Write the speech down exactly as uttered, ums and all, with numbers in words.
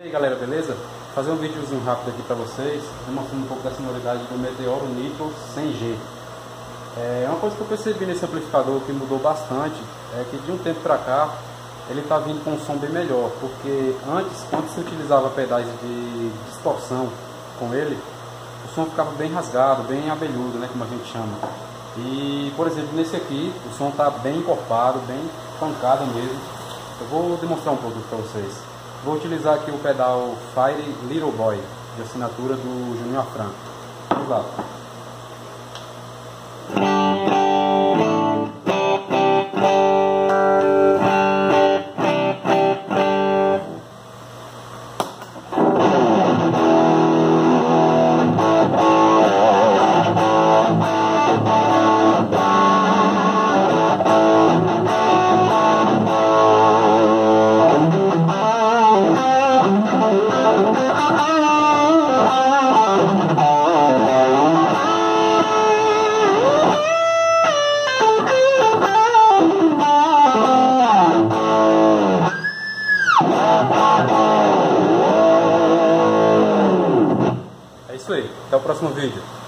E aí galera, beleza? Vou fazer um videozinho rápido aqui para vocês, demonstrando um pouco da sonoridade do Meteoro Nitro cem G. É uma coisa que eu percebi nesse amplificador que mudou bastante, é que de um tempo para cá ele está vindo com um som bem melhor, porque antes, quando se utilizava pedais de distorção com ele, o som ficava bem rasgado, bem abelhudo, né, como a gente chama. E, por exemplo, nesse aqui, o som está bem encorpado, bem pancada mesmo. Eu vou demonstrar um pouco para vocês. Vou utilizar aqui o pedal Fire Little Boy, de assinatura do Juninho Afran. Vamos lá. É isso aí, até o próximo vídeo.